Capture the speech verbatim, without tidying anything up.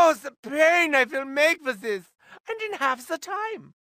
Oh, the pain I will make with this, and in half the time.